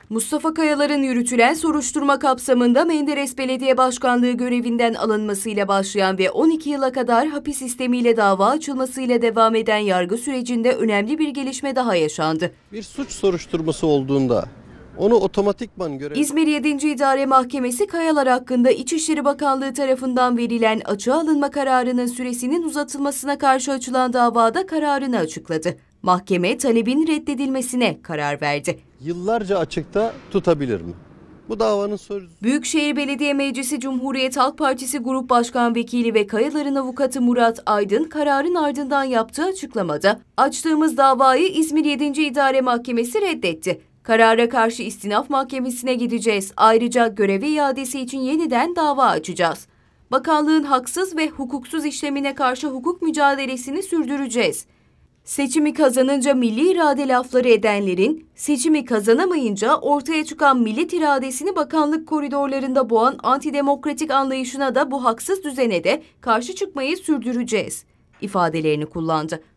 Mustafa Kayalar'ın yürütülen soruşturma kapsamında Menderes Belediye Başkanlığı görevinden alınmasıyla başlayan ve 12 yıla kadar hapis sistemiyle dava açılmasıyla devam eden yargı sürecinde önemli bir gelişme daha yaşandı. Bir suç soruşturması olduğunda onu otomatikman İzmir 7. İdare Mahkemesi Kayalar hakkında İçişleri Bakanlığı tarafından verilen açığa alınma kararının süresinin uzatılmasına karşı açılan davada kararını açıkladı. Mahkeme talebin reddedilmesine karar verdi. Yıllarca açıkta tutabilir mi? Bu davanın sorusu. Büyükşehir Belediye Meclisi Cumhuriyet Halk Partisi Grup Başkan Vekili ve Kayalar'ın avukatı Murat Aydın kararın ardından yaptığı açıklamada açtığımız davayı İzmir 7. İdare Mahkemesi reddetti. Karara karşı istinaf mahkemesine gideceğiz. Ayrıca görevi iadesi için yeniden dava açacağız. Bakanlığın haksız ve hukuksuz işlemine karşı hukuk mücadelesini sürdüreceğiz. Seçimi kazanınca milli irade lafları edenlerin, seçimi kazanamayınca ortaya çıkan millet iradesini bakanlık koridorlarında boğan antidemokratik anlayışına da bu haksız düzene de karşı çıkmayı sürdüreceğiz ifadelerini kullandı.